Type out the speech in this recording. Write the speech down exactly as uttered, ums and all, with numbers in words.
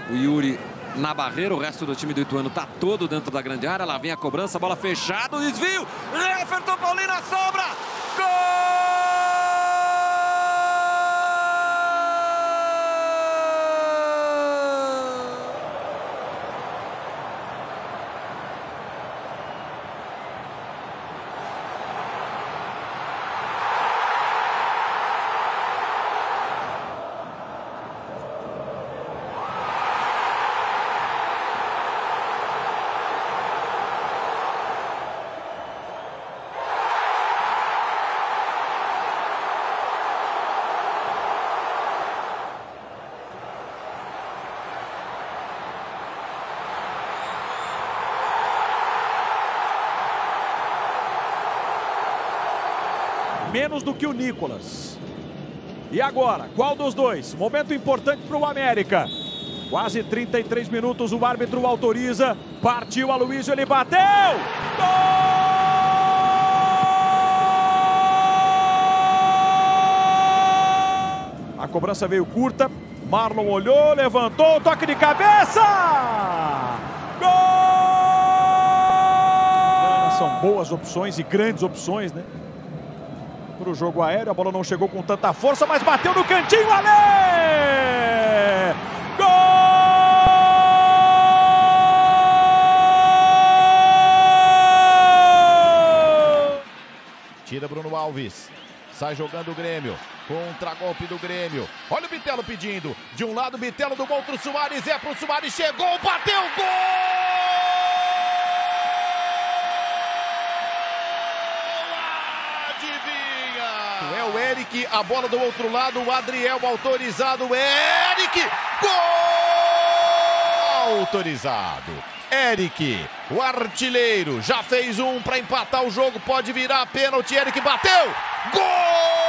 O Yuri na barreira, o resto do time do Ituano tá todo dentro da grande área. Lá vem a cobrança, bola fechada, o desvio. Jefferson Paulino sobra. Gol! Menos do que o Nicolas. E agora, qual dos dois? Momento importante para o América. Quase trinta e três minutos, o árbitro autoriza. Partiu Aloysio, ele bateu! Gol! A cobrança veio curta. Marlon olhou, levantou, toque de cabeça! Gol! São boas opções e grandes opções, né? Para o jogo aéreo, a bola não chegou com tanta força, mas bateu no cantinho, Ale! Gol! Tira Bruno Alves, sai jogando o Grêmio, contra-golpe do Grêmio. Olha o Bitelo pedindo, de um lado o Bitelo, do outro Soares, é pro Soares, chegou, bateu, gol! É o Eric, a bola do outro lado, o Adriel autorizado, Eric, gol! Autorizado, Eric, o artilheiro, já fez um para empatar o jogo, pode virar pênalti, Eric bateu, gol!